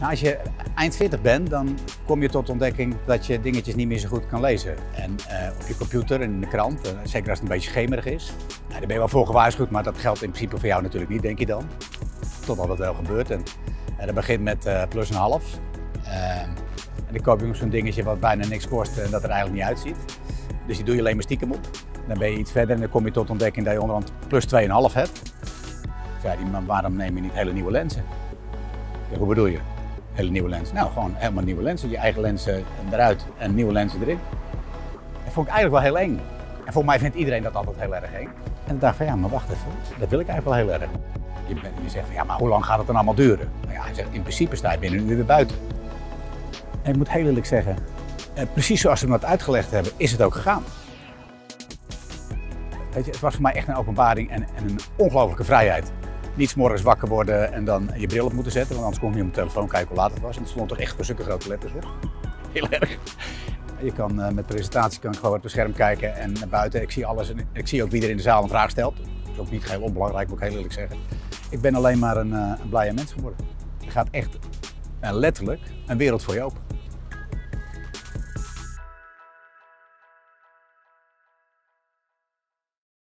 Nou, als je eind 40 bent, dan kom je tot de ontdekking dat je dingetjes niet meer zo goed kan lezen. En op je computer en in de krant, zeker als het een beetje schemerig is. Nou, daar ben je wel voor gewaarschuwd, maar dat geldt in principe voor jou natuurlijk niet, denk je dan. Totdat het wel gebeurt. En dat begint met plus een half. En dan koop je nog zo'n dingetje wat bijna niks kost en dat er eigenlijk niet uitziet. Dus die doe je alleen maar stiekem op. Dan ben je iets verder en dan kom je tot de ontdekking dat je onderhand plus 2,5 hebt. Zei die, maar waarom neem je niet hele nieuwe lenzen? Ja, hoe bedoel je? Hele nieuwe lenzen? Nou, gewoon helemaal nieuwe lenzen. Je eigen lenzen eruit en nieuwe lenzen erin. Dat vond ik eigenlijk wel heel eng. En volgens mij vindt iedereen dat altijd heel erg eng. En ik dacht van ja, maar wacht even, dat wil ik eigenlijk wel heel erg. Je zegt van ja, maar hoe lang gaat het dan allemaal duren? Nou ja, hij zegt in principe sta je binnen een uur weer buiten. En ik moet heel eerlijk zeggen, precies zoals ze me dat uitgelegd hebben, is het ook gegaan. Weet je, het was voor mij echt een openbaring en een ongelofelijke vrijheid. Niet 's morgens wakker worden en dan je bril op moeten zetten, want anders kon ik niet op mijn telefoon kijken hoe laat het was. En er stond toch echt voor zulke grote letters op. Heel erg. Je kan met presentatie kan ik gewoon op het scherm kijken en naar buiten. Ik zie alles en ik zie ook wie er in de zaal een vraag stelt. Dat is ook niet heel onbelangrijk, moet ik heel eerlijk zeggen. Ik ben alleen maar een blije mens geworden. Er gaat echt letterlijk een wereld voor je open.